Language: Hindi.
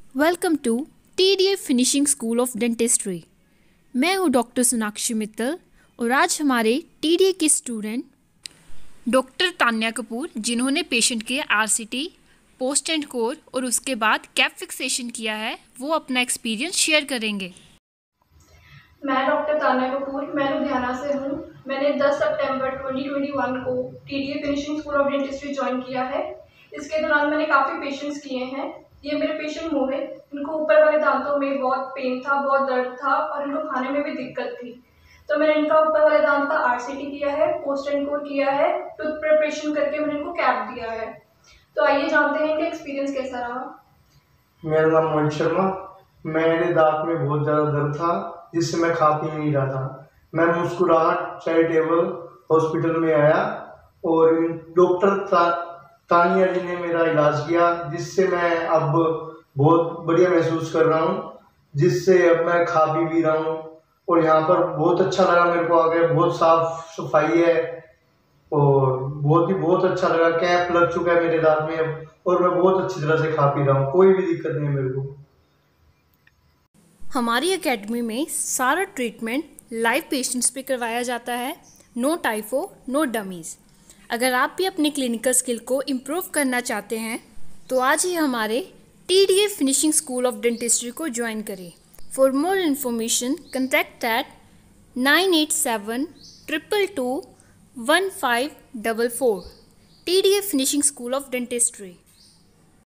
Welcome to TDA finishing school of dentistry. मैं हूँ डॉक्टर सोनाक्षी मित्तल और आज हमारे TDA के स्टूडेंट डॉक्टर तान्या कपूर, जिन्होंने पेशेंट के RCT, पोस्ट एंड कोर और उसके बाद कैप फिक्सेशन किया है, वो अपना एक्सपीरियंस शेयर करेंगे। मैं डॉक्टर तान्या कपूर, मैं लुधियाना से हूँ। मैंने 10 सितंबर 2021 को TDA finishing school of dentistry join किया है। इसके दौरान मैंने काफ़ी पेशेंट्स किए हैं। ये मेरे पेशेंट मोहित, इनको ऊपर वाले दांतों में बहुत पेन था, बहुत दर्द था और इनको खाने में भी दिक्कत थी। तो मैंने इनका ऊपर वाले दांत का RCT किया है, पोस्ट एंड कोर किया है, टूथ प्रिपरेशन करके मैंने इनको कैप दिया है। तो आइए जानते हैं इनका एक्सपीरियंस कैसा रहा। मेरा नाम मोहित शर्मा। मेरे दांत में बहुत ज़्यादा दर्द था जिससे मैं खा पी नहीं रहा था। मैं मुस्कुराहट चैरिटेबल हॉस्पिटल में आया और डॉक्टर तानिया जी ने मेरा इलाज किया, जिससे मैं अब बहुत बढ़िया महसूस कर रहा हूँ, जिससे अब मैं खा पी भी रहा हूँ। और यहाँ पर बहुत अच्छा लगा मेरे को, आगे बहुत साफ सफाई है और बहुत अच्छा लगा। कैप लग चुका है मेरे दांत में अब और मैं बहुत अच्छी तरह से खा पी रहा हूँ, कोई भी दिक्कत नहीं है मेरे को। हमारी एकेडमी में सारा ट्रीटमेंट लाइव पेशेंट्स पे करवाया जाता है। नो टाइफो, नो डमीज़। अगर आप भी अपनी क्लिनिकल स्किल को इम्प्रूव करना चाहते हैं तो आज ही हमारे TDA finishing school of dentistry को ज्वाइन करें। For more information contact at 9872221544। TDA finishing school of dentistry.